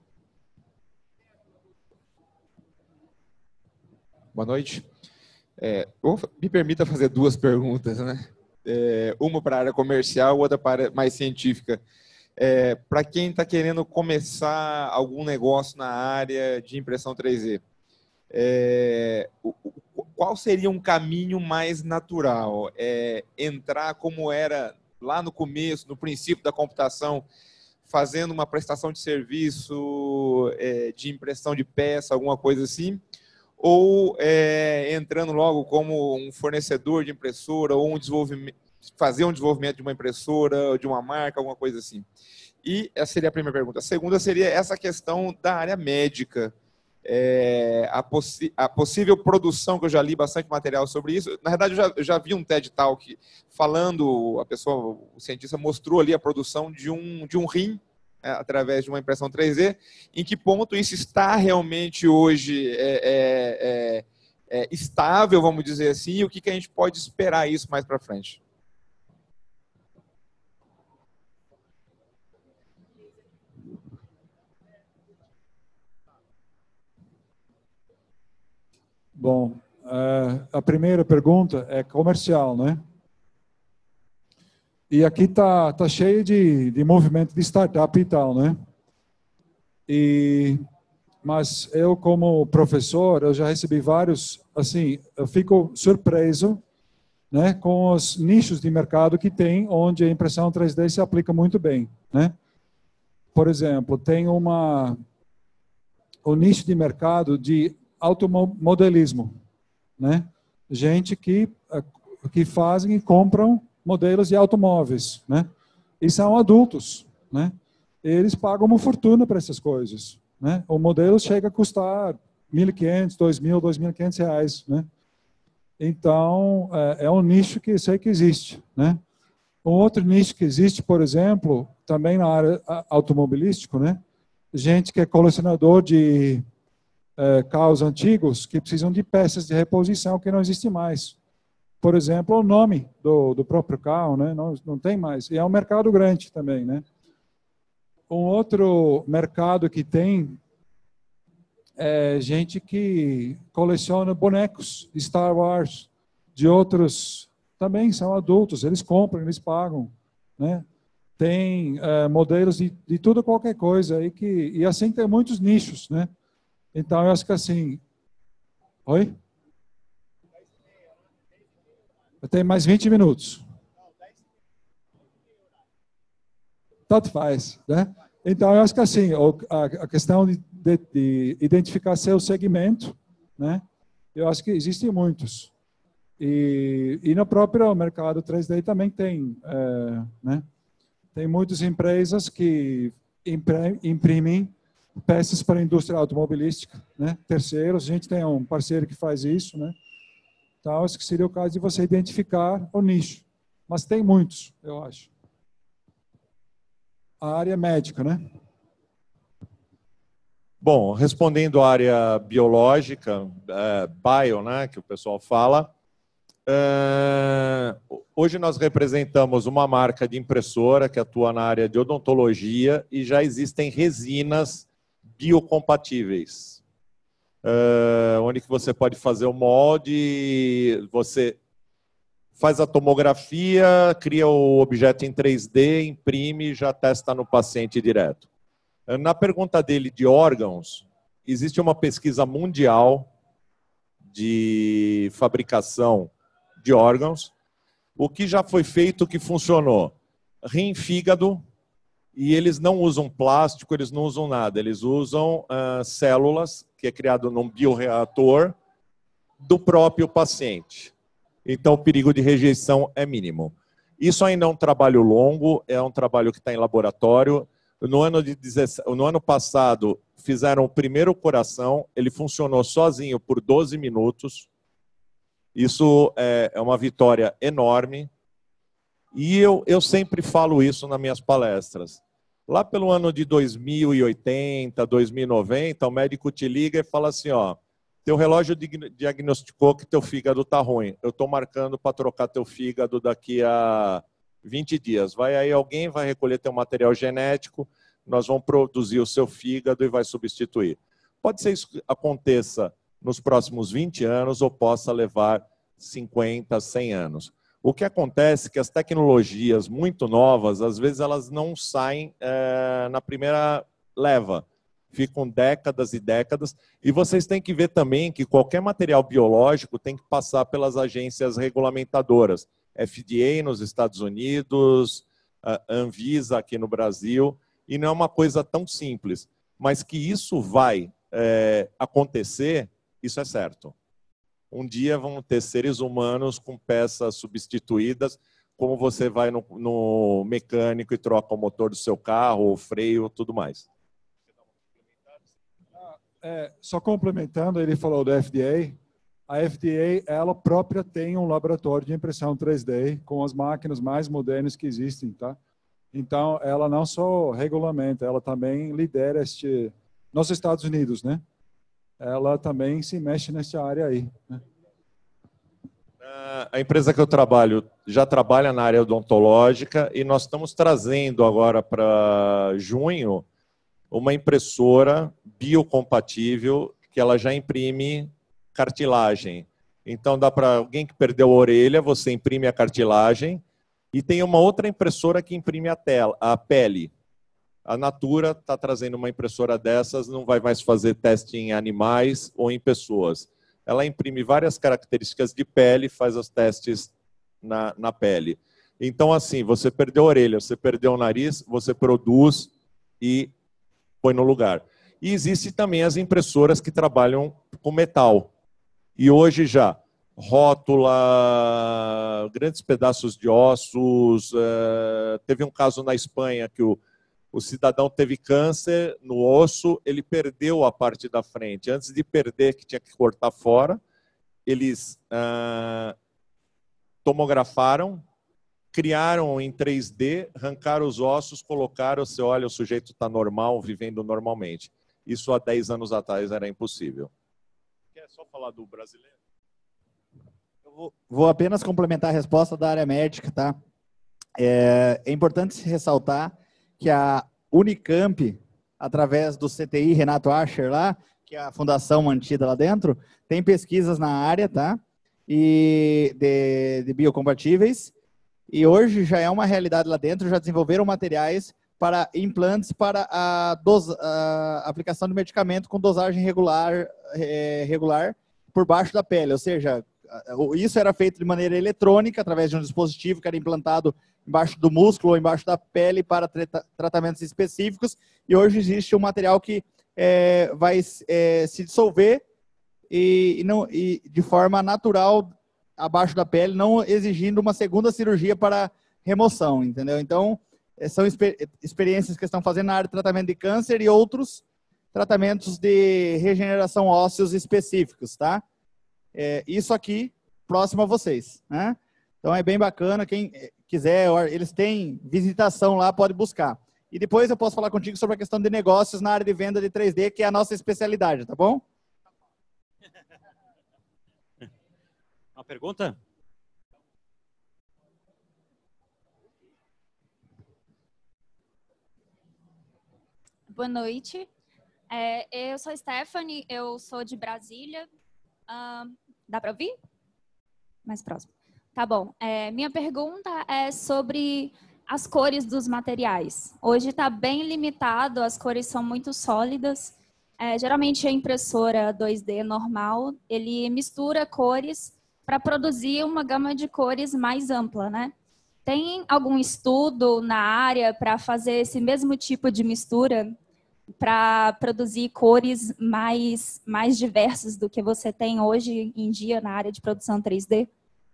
Boa noite. É, me permita fazer duas perguntas, né? É, uma para a área comercial, outra para a área mais científica. É, para quem está querendo começar algum negócio na área de impressão três D, é, o, o, qual seria um caminho mais natural? É, entrar como era lá no começo, no princípio da computação, fazendo uma prestação de serviço é, de impressão de peça, alguma coisa assim, ou é, entrando logo como um fornecedor de impressora, ou um desenvolvimento, fazer um desenvolvimento de uma impressora, de uma marca, alguma coisa assim. E essa seria a primeira pergunta. A segunda seria essa questão da área médica. É, a, possi a possível produção, que eu já li bastante material sobre isso. Na verdade, eu já, eu já vi um TED Talk falando, a pessoa, o cientista mostrou ali a produção de um, de um rim, é, através de uma impressão três D. Em que ponto isso está realmente hoje é, é, é, estável, vamos dizer assim, e o que, que a gente pode esperar isso mais para frente? Bom, a primeira pergunta é comercial, né? E aqui tá, tá cheio de, de movimento de startup e tal, né? E, mas eu, como professor, eu já recebi vários, assim, eu fico surpreso, né, com os nichos de mercado que tem, onde a impressão três D se aplica muito bem, né? Por exemplo, tem uma, um nicho de mercado de automodelismo, né? Gente que, que fazem e compram modelos de automóveis, né? E são adultos, né? Eles pagam uma fortuna para essas coisas, né? O modelo chega a custar mil e quinhentos, dois mil, dois mil e quinhentos reais, né? Então, é, é um nicho que eu sei que existe, né? Um outro nicho que existe, por exemplo, também na área automobilística, né? Gente que é colecionador de é, carros antigos que precisam de peças de reposição que não existem mais. Por exemplo, o nome do, do próprio carro, né? Não, não tem mais. E é um mercado grande também, né? Um outro mercado que tem é gente que coleciona bonecos de Star Wars, de outros, também são adultos, eles compram, eles pagam, né? Tem é, modelos de, de tudo qualquer coisa, aí que, e assim tem muitos nichos, né? Então, eu acho que assim... Oi? Eu tenho mais vinte minutos. tanto faz, né? Então, eu acho que assim, a questão de, de, de identificar seu segmento, né? Eu acho que existem muitos. E, e no próprio mercado três D também tem, é, né? Tem muitas empresas que imprimem peças para a indústria automobilística, né? Terceiros, a gente tem um parceiro que faz isso, né? Então, acho que seria o caso de você identificar o nicho. Mas tem muitos, eu acho. A área médica, né? Bom, respondendo à área biológica, é, bio, né, que o pessoal fala, é, hoje nós representamos uma marca de impressora que atua na área de odontologia e já existem resinas biocompatíveis, é, onde que você pode fazer o molde, você faz a tomografia, cria o objeto em três D, imprime e já testa no paciente direto. Na pergunta dele de órgãos, existe uma pesquisa mundial de fabricação de órgãos. O que já foi feito que funcionou? Rim, fígado, e eles não usam plástico, eles não usam nada. Eles usam uh, células, que é criado num bioreator, do próprio paciente. Então, o perigo de rejeição é mínimo. Isso ainda é um trabalho longo, é um trabalho que está em laboratório. No ano, de dezessete, no ano passado, fizeram o primeiro coração, ele funcionou sozinho por doze minutos. Isso é, é uma vitória enorme. E eu, eu sempre falo isso nas minhas palestras. Lá pelo ano de dois mil e oitenta, dois mil e noventa, o médico te liga e fala assim, ó, teu relógio diagnosticou que teu fígado está ruim. Eu estou marcando para trocar teu fígado daqui a vinte dias. Vai aí alguém, vai recolher teu material genético, nós vamos produzir o seu fígado e vai substituir. Pode ser isso que aconteça nos próximos vinte anos ou possa levar cinquenta, cem anos. O que acontece é que as tecnologias muito novas, às vezes elas não saem é, na primeira leva. Ficam décadas e décadas. E vocês têm que ver também que qualquer material biológico tem que passar pelas agências regulamentadoras. F D A nos Estados Unidos, a Anvisa aqui no Brasil, e não é uma coisa tão simples. Mas que isso vai é, acontecer, isso é certo. Um dia vão ter seres humanos com peças substituídas, como você vai no, no mecânico e troca o motor do seu carro, o freio, tudo mais. É, só complementando, ele falou do F D A. A F D A, ela própria tem um laboratório de impressão três D com as máquinas mais modernas que existem, tá? Então, ela não só regulamenta, ela também lidera este nos Estados Unidos, né? Ela também se mexe nessa área aí, né? A empresa que eu trabalho já trabalha na área odontológica e nós estamos trazendo agora para junho uma impressora biocompatível que ela já imprime cartilagem. Então dá para alguém que perdeu a orelha, você imprime a cartilagem e tem uma outra impressora que imprime a, tela, a pele. A Natura está trazendo uma impressora dessas, não vai mais fazer teste em animais ou em pessoas. Ela imprime várias características de pele e faz os testes na, na pele. Então, assim, você perdeu a orelha, você perdeu o nariz, você produz e põe no lugar. E existe também as impressoras que trabalham com metal. E hoje já, rótula, grandes pedaços de ossos. Uh, teve um caso na Espanha que o, o cidadão teve câncer no osso, ele perdeu a parte da frente. Antes de perder, que tinha que cortar fora, eles uh, tomografaram, criaram em três D, arrancaram os ossos, colocaram, você olha, o sujeito está normal, vivendo normalmente. Isso há dez anos atrás era impossível. Quer só falar do brasileiro? Eu vou, vou apenas complementar a resposta da área médica, tá? É, é importante se ressaltar que a Unicamp, através do C T I Renato Ascher lá, que é a fundação mantida lá dentro, tem pesquisas na área, tá? E de, de biocompatíveis. E hoje já é uma realidade lá dentro, já desenvolveram materiais para implantes para a, dos, a aplicação de medicamento com dosagem regular, é, regular por baixo da pele, ou seja, isso era feito de maneira eletrônica, através de um dispositivo que era implantado embaixo do músculo ou embaixo da pele para tra tratamentos específicos, e hoje existe um material que é, vai é, se dissolver e, e, não, e de forma natural abaixo da pele, não exigindo uma segunda cirurgia para remoção, entendeu? Então, são exper experiências que estão fazendo na área de tratamento de câncer e outros tratamentos de regeneração ósseos específicos, tá? É, isso aqui, próximo a vocês, né? Então, é bem bacana, quem quiser, eles têm visitação lá, pode buscar. E depois eu posso falar contigo sobre a questão de negócios na área de venda de três D, que é a nossa especialidade, tá bom? Uma pergunta? Boa noite. É, eu sou a Stephanie, eu sou de Brasília. Ah, dá para ouvir? Mais próximo. Tá bom. É, minha pergunta é sobre as cores dos materiais. Hoje está bem limitado, as cores são muito sólidas. É, geralmente a impressora dois D normal, ele mistura cores para produzir uma gama de cores mais ampla, né? Tem algum estudo na área para fazer esse mesmo tipo de mistura para produzir cores mais, mais diversas do que você tem hoje em dia na área de produção três D?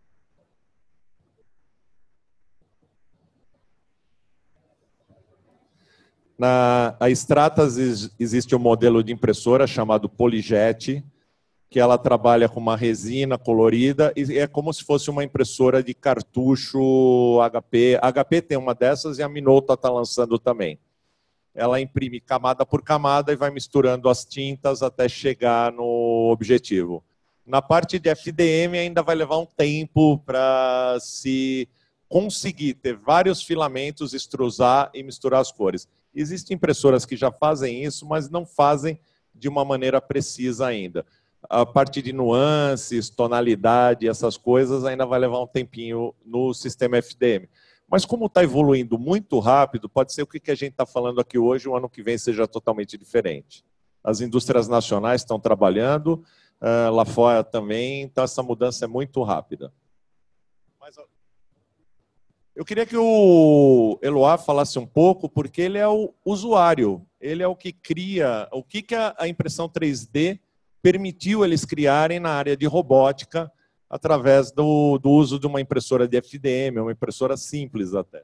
Na a Stratas existe um modelo de impressora chamado Polyjet, que ela trabalha com uma resina colorida e é como se fosse uma impressora de cartucho H P. A H P tem uma dessas e a Minolta está lançando também. Ela imprime camada por camada e vai misturando as tintas até chegar no objetivo. Na parte de F D M ainda vai levar um tempo para se conseguir ter vários filamentos, extrusar e misturar as cores. Existem impressoras que já fazem isso, mas não fazem de uma maneira precisa ainda. A parte de nuances, tonalidade, essas coisas ainda vai levar um tempinho no sistema F D M. Mas como está evoluindo muito rápido, pode ser o que a gente está falando aqui hoje, o ano que vem seja totalmente diferente. As indústrias nacionais estão trabalhando, uh, lá fora também, então essa mudança é muito rápida. Mas, eu queria que o Eloá falasse um pouco, porque ele é o usuário, ele é o que cria, o que, que a impressão três D permitiu eles criarem na área de robótica, através do, do uso de uma impressora de F D M, uma impressora simples até.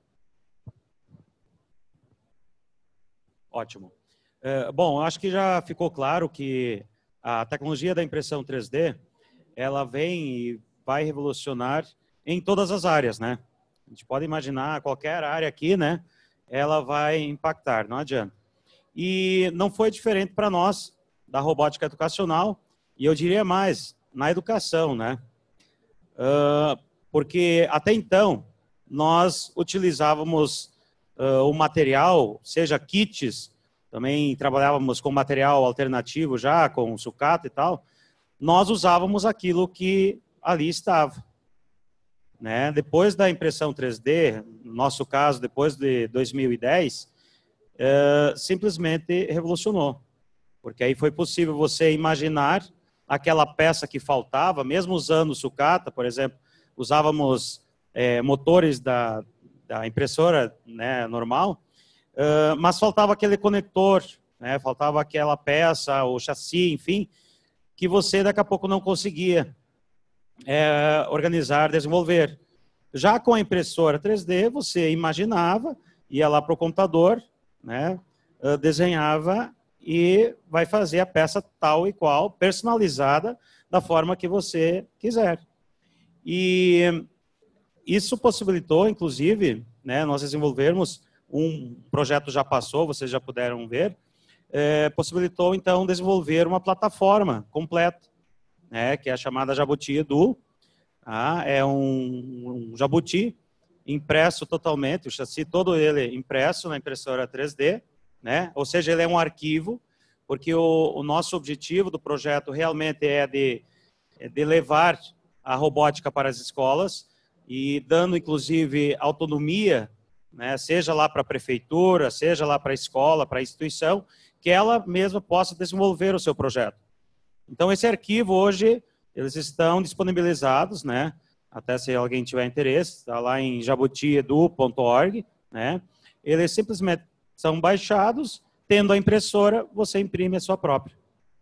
Ótimo. É, bom, acho que já ficou claro que a tecnologia da impressão três D, ela vem e vai revolucionar em todas as áreas, né? A gente pode imaginar qualquer área aqui, né? Ela vai impactar, não adianta. E não foi diferente para nós, da robótica educacional, e eu diria mais, na educação, né? Uh, porque até então nós utilizávamos uh, o material, seja kits, também trabalhávamos com material alternativo já, com sucata e tal, nós usávamos aquilo que ali estava. Né? Depois da impressão três D, no nosso caso, depois de dois mil e dez, uh, simplesmente revolucionou. Porque aí foi possível você imaginar aquela peça que faltava, mesmo usando sucata, por exemplo, usávamos é, motores da, da impressora, né, normal, uh, mas faltava aquele conector, né, faltava aquela peça, o chassi, enfim, que você daqui a pouco não conseguia é, organizar, desenvolver. Já com a impressora três D, você imaginava, ia lá para o computador, né, uh, desenhava e vai fazer a peça tal e qual, personalizada, da forma que você quiser. E isso possibilitou, inclusive, né, nós desenvolvermos um projeto, já passou, vocês já puderam ver, é, possibilitou, então, desenvolver uma plataforma completa, né, que é a chamada Jabuti Edu. Ah, é um, um Jabuti impresso totalmente, o chassi todo ele impresso na impressora três D, né? Ou seja, ele é um arquivo, porque o, o nosso objetivo do projeto realmente é de, é de levar a robótica para as escolas e dando, inclusive, autonomia, né? Seja lá para a prefeitura, seja lá para a escola, para a instituição, que ela mesma possa desenvolver o seu projeto. Então, esse arquivo hoje eles estão disponibilizados, né? Até se alguém tiver interesse, está lá em jabutiedu ponto org, né? Eles simplesmente são baixados, tendo a impressora, você imprime a sua própria.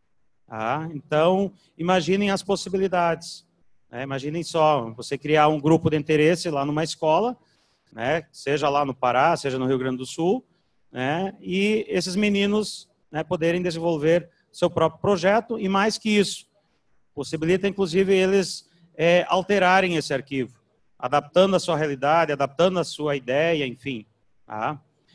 Tá? Então, imaginem as possibilidades. Né? Imaginem só, você criar um grupo de interesse lá numa escola, né? Seja lá no Pará, seja no Rio Grande do Sul, né? E esses meninos, né, poderem desenvolver seu próprio projeto, e mais que isso, possibilita, inclusive, eles é, alterarem esse arquivo, adaptando a sua realidade, adaptando a sua ideia, enfim. Tá?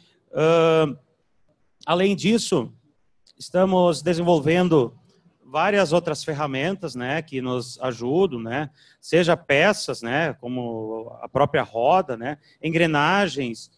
Uh, além disso, estamos desenvolvendo várias outras ferramentas, né, que nos ajudam, né, seja peças, né, como a própria roda, né, engrenagens,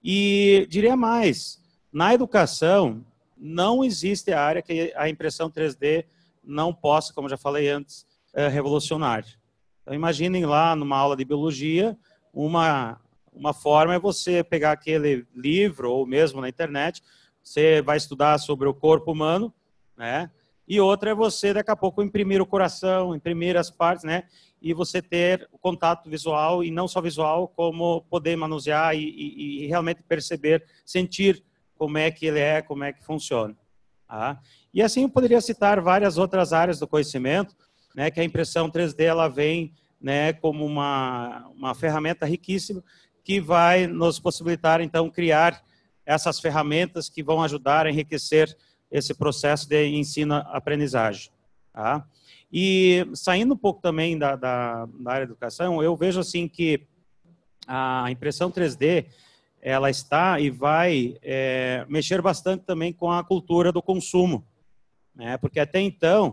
e diria mais, na educação não existe área que a impressão três D não possa, como já falei antes, é, revolucionar. Então, imaginem lá numa aula de biologia, uma, uma forma é você pegar aquele livro, ou mesmo na internet, você vai estudar sobre o corpo humano, né? E outra é você, daqui a pouco, imprimir o coração, imprimir as partes, né? E você ter o contato visual, e não só visual, como poder manusear e, e, e realmente perceber, sentir como é que ele é, como é que funciona. Tá? E assim eu poderia citar várias outras áreas do conhecimento, né, que a impressão três D ela vem, né, como uma, uma ferramenta riquíssima que vai nos possibilitar, então, criar essas ferramentas que vão ajudar a enriquecer esse processo de ensino-aprendizagem. Tá? E saindo um pouco também da, da, da área de educação, eu vejo assim que a impressão três D ela está e vai é, mexer bastante também com a cultura do consumo, né? Porque até então,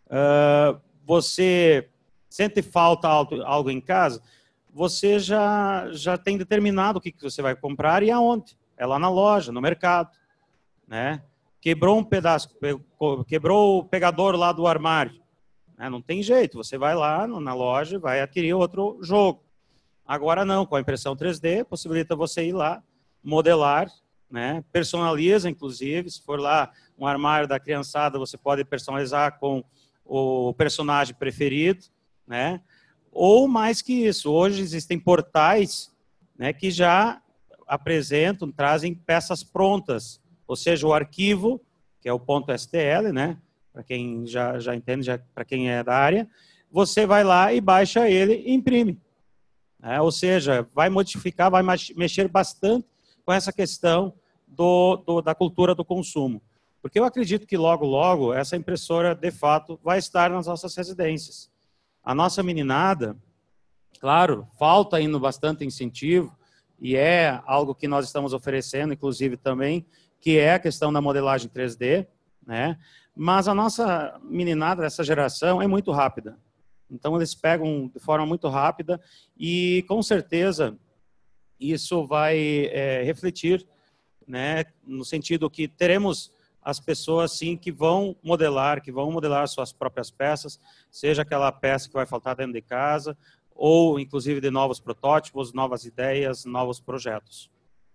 uh, você sente falta algo, algo em casa, você já, já tem determinado o que, que você vai comprar e aonde. É lá na loja, no mercado, né? Quebrou um pedaço, quebrou o pegador lá do armário, né? Não tem jeito, você vai lá na loja e vai adquirir outro jogo. Agora não, com a impressão três D, possibilita você ir lá, modelar, né? Personaliza, inclusive, se for lá um armário da criançada, você pode personalizar com o personagem preferido, né? Ou mais que isso, hoje existem portais, né, que já apresentam, trazem peças prontas, ou seja, o arquivo, que é o .stl, né? Para quem já, já entende, já, para quem é da área, você vai lá e baixa ele e imprime. É, ou seja, vai modificar, vai mexer bastante com essa questão do, do, da cultura do consumo. Porque eu acredito que logo, logo, essa impressora, de fato, vai estar nas nossas residências. A nossa meninada, claro, falta ainda bastante incentivo, e é algo que nós estamos oferecendo, inclusive também, que é a questão da modelagem três D, né? Mas a nossa meninada, essa geração, é muito rápida. Então, eles pegam de forma muito rápida e, com certeza, isso vai é, refletir, né, no sentido que teremos as pessoas, sim, que vão modelar, que vão modelar suas próprias peças, seja aquela peça que vai faltar dentro de casa, ou, inclusive, de novos protótipos, novas ideias, novos projetos.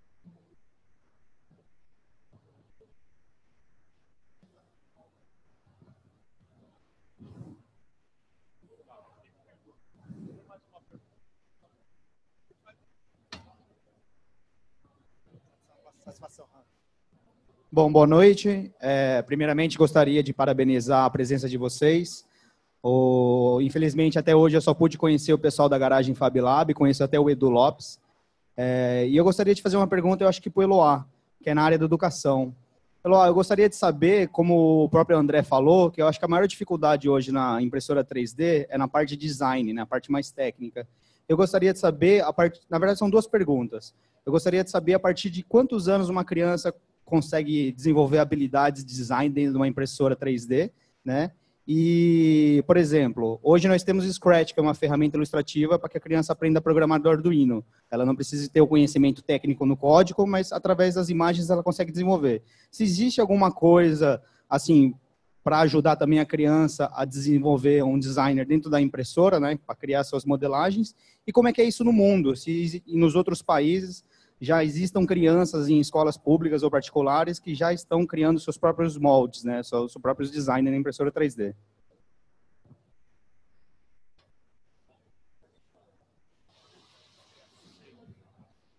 Bom, boa noite. É, primeiramente, gostaria de parabenizar a presença de vocês. O, infelizmente, até hoje eu só pude conhecer o pessoal da Garagem Fab Lab, conheço até o Edu Lopes. É, e eu gostaria de fazer uma pergunta, eu acho que para o Eloá, que é na área da educação. Eloá, eu gostaria de saber, como o próprio André falou, que eu acho que a maior dificuldade hoje na impressora três D é na parte de design, na parte mais técnica. Eu gostaria de saber, a part... na verdade são duas perguntas. Eu gostaria de saber a partir de quantos anos uma criança consegue desenvolver habilidades de design dentro de uma impressora três D, né? E, por exemplo, hoje nós temos o Scratch, que é uma ferramenta ilustrativa para que a criança aprenda a programar do Arduino. Ela não precisa ter o conhecimento técnico no código, mas através das imagens ela consegue desenvolver. Se existe alguma coisa, assim, para ajudar também a criança a desenvolver um designer dentro da impressora, né, para criar suas modelagens, e como é que é isso no mundo? Se nos outros países já existam crianças em escolas públicas ou particulares que já estão criando seus próprios moldes, né, seus próprios designers na impressora três D.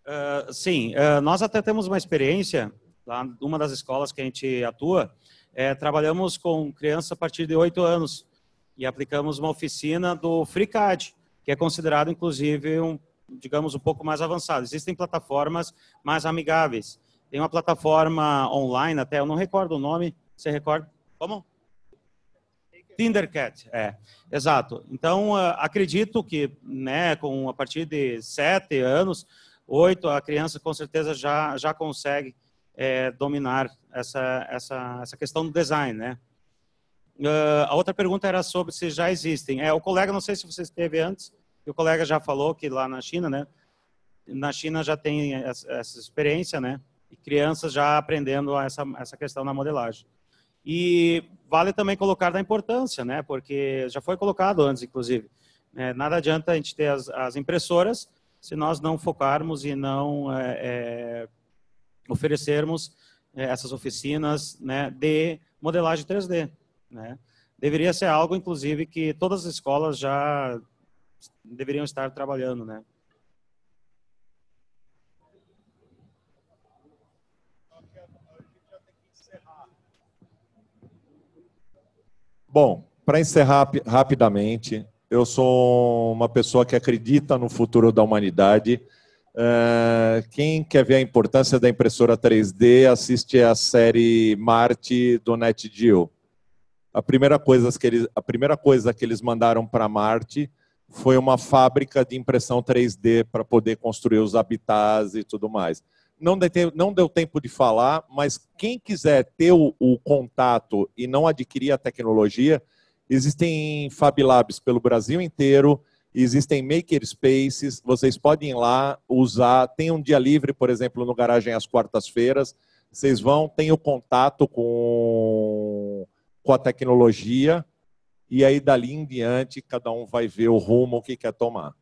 Uh, sim, uh, nós até temos uma experiência, lá numa das escolas que a gente atua, é, trabalhamos com crianças a partir de oito anos e aplicamos uma oficina do FreeCAD, que é considerado, inclusive, um, digamos, um pouco mais avançado. Existem plataformas mais amigáveis. Tem uma plataforma online, até eu não recordo o nome, você recorda? Como? Tinkercad, é, exato. Então, uh, acredito que, né, com, a partir de sete anos, oito, a criança com certeza já, já consegue é, dominar essa, essa, essa questão do design, né? Uh, a outra pergunta era sobre se já existem. É, o colega, não sei se você esteve antes, o colega já falou que lá na China, né? Na China já tem essa, essa experiência, né? E crianças já aprendendo essa, essa questão na modelagem. E vale também colocar da importância, né? Porque já foi colocado antes, inclusive. É, nada adianta a gente ter as, as impressoras se nós não focarmos e não é, é, oferecermos é, essas oficinas, né, de modelagem três D. Né? Deveria ser algo, inclusive, que todas as escolas já deveriam estar trabalhando, né? Bom, para encerrar rapidamente, eu sou uma pessoa que acredita no futuro da humanidade. Uh, quem quer ver a importância da impressora três D, assiste a série Marte do NetGeo. A primeira coisa que eles, a primeira coisa que eles mandaram para Marte foi uma fábrica de impressão três D para poder construir os habitats e tudo mais. Não deu, não deu tempo de falar, mas quem quiser ter o, o contato e não adquirir a tecnologia, existem Fab Labs pelo Brasil inteiro, existem makerspaces, vocês podem ir lá usar, tem um dia livre, por exemplo, no Garagem às quartas-feiras, vocês vão, tem o contato com, com a tecnologia, e aí dali em diante cada um vai ver o rumo que quer tomar.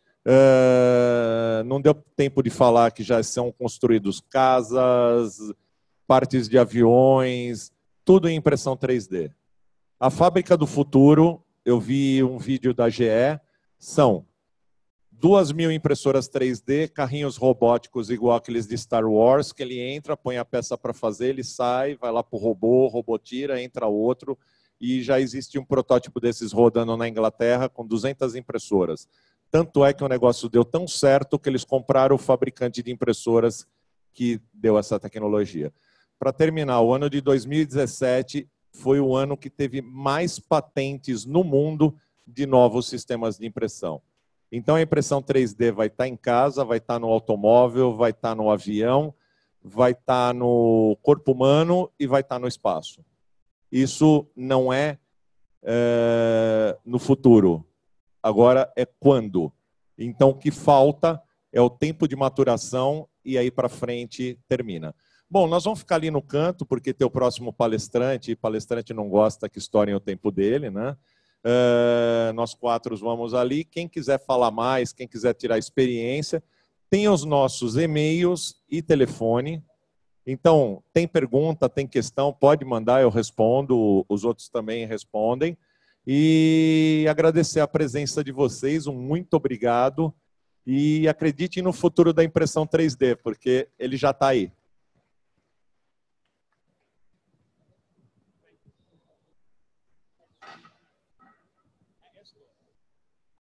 Uh, não deu tempo de falar que já são construídos casas, partes de aviões, tudo em impressão três D. A fábrica do futuro, eu vi um vídeo da G E, são duas mil impressoras três D, carrinhos robóticos igual aqueles de Star Wars, que ele entra, põe a peça para fazer, ele sai, vai lá para o robô, o robô tira, entra outro, e já existe um protótipo desses rodando na Inglaterra com duzentas impressoras. Tanto é que o negócio deu tão certo que eles compraram o fabricante de impressoras que deu essa tecnologia. Para terminar, o ano de dois mil e dezessete foi o ano que teve mais patentes no mundo de novos sistemas de impressão. Então a impressão três D vai estar em casa, vai estar no automóvel, vai estar no avião, vai estar no corpo humano e vai estar no espaço. Isso não é, é no futuro. Agora é quando. Então, o que falta é o tempo de maturação e aí para frente termina. Bom, nós vamos ficar ali no canto, porque tem o próximo palestrante, e palestrante não gosta que estourem o tempo dele, né? Uh, nós quatro vamos ali. Quem quiser falar mais, quem quiser tirar experiência, tem os nossos e-mails e telefone. Então, tem pergunta, tem questão, pode mandar, eu respondo, os outros também respondem. E agradecer a presença de vocês, um muito obrigado. E acreditem no futuro da impressão três D, porque ele já está aí.